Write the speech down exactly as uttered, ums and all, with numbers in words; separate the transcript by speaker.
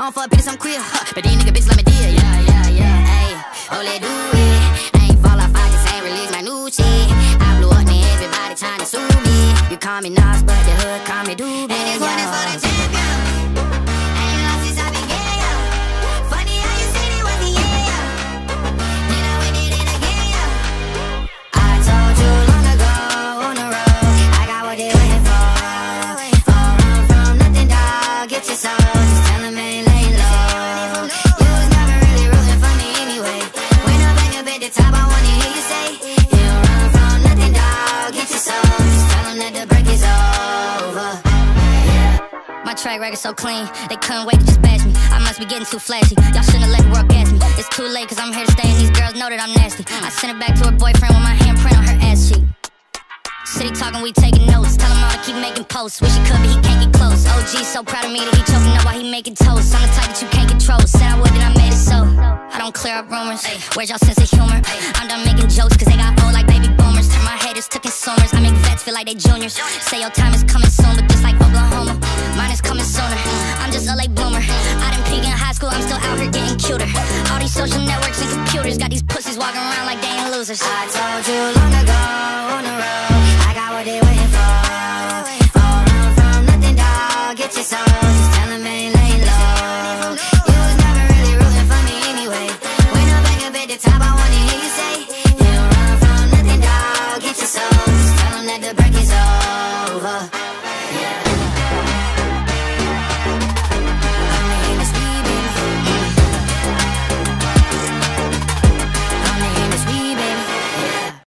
Speaker 1: I don't fuck bitches, I'm queer, huh. But these nigga bitches let me deal, yeah, yeah, yeah. Ayy, oh, let do it. I ain't fall off, I just ain't release my new shit. I blew up, and everybody trying to sue me. You call me Nas, but the hood call me Doobie. And this one is for the champion. Ain't lost since I began, yo. Funny how you said it was the yeah, yo. Then I went and did it again, yo. I told you long ago on the road, I got what they waiting for. All run from nothing, dog. Get your soul, just tell them ain't laying low. You was never really rooting for me anyway. When I'm back up at the top, I wanna hear you say, you don't run from nothing, dog. Get your soul, just tell them that the break is over. Yeah. My track record so clean, they couldn't wait to just bash me. I must be getting too flashy, y'all shouldn't have let the world gas me. It's too late cause I'm here to stay and these girls know that I'm nasty. I sent it back to her boyfriend with my handprint on her ass cheek. City talking, we taking notes. Tell him all to keep making posts. Wish he could, but he can't get close. O G so proud of me that he choking up while he making toast. I'm the type that you can't control. Said I would, and I made it so. I don't clear up rumors. Where's y'all sense of humor? I'm done making jokes cause they got old like baby boomers. Turn my haters to consumers. I make vets feel like they juniors. Say your time is coming soon, but just like Oklahoma, mine is coming sooner. I'm just a late bloomer. I didn't peak in high school, I'm still out here getting cuter. All these social networks and computers got these pussies walking around like they ain't losers. I told you long ago